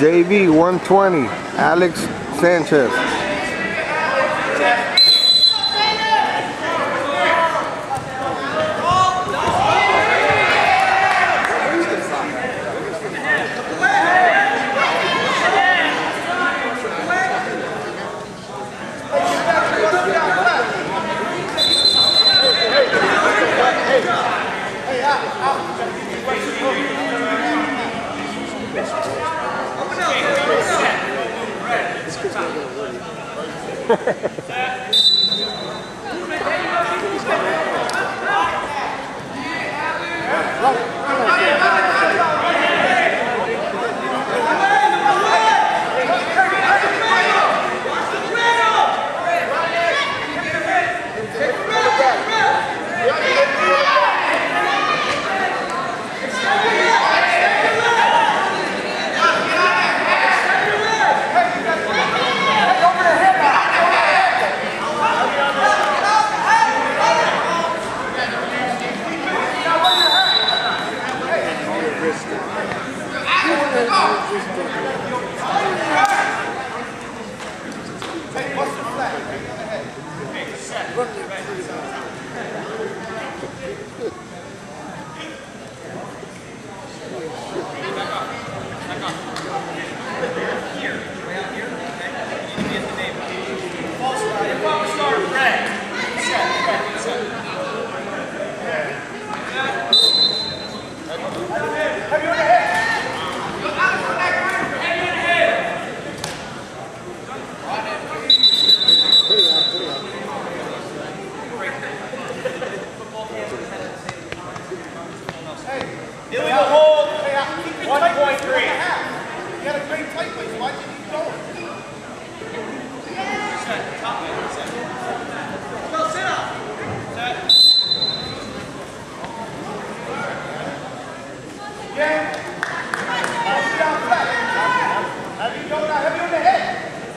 JV 120, Alex Sanchez. Illegal hold, 1.3. You got a great tight place, why did you keep going? Set, top man, set. Go, sit up. Set. Yeah. Sit down flat. Have you go now, have you in the head?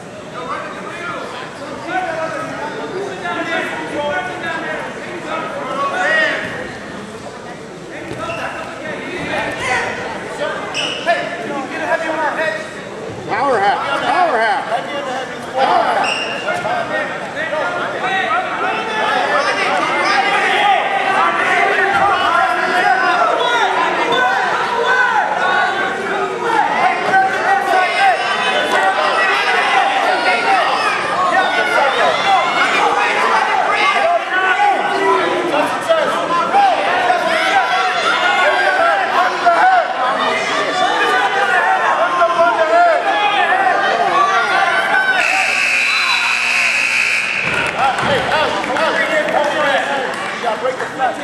Power half, power half. Power half. Break the flat.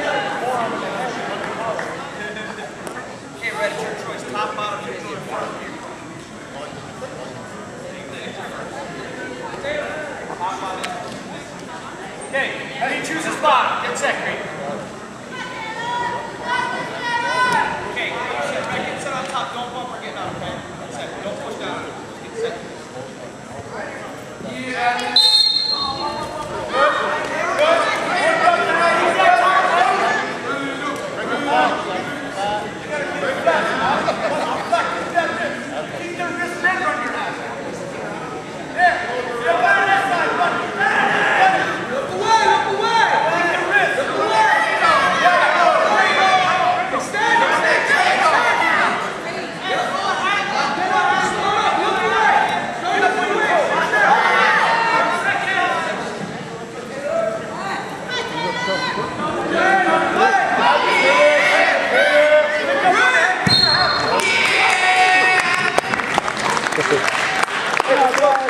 Okay, Red, it's your choice. Top, bottom, your team. Okay, how do you choose a spot? Get set, Green. Okay, set right, get set on top. Don't bump or get out, okay? Get set. Don't push down. Get set. Yeah. Yeah.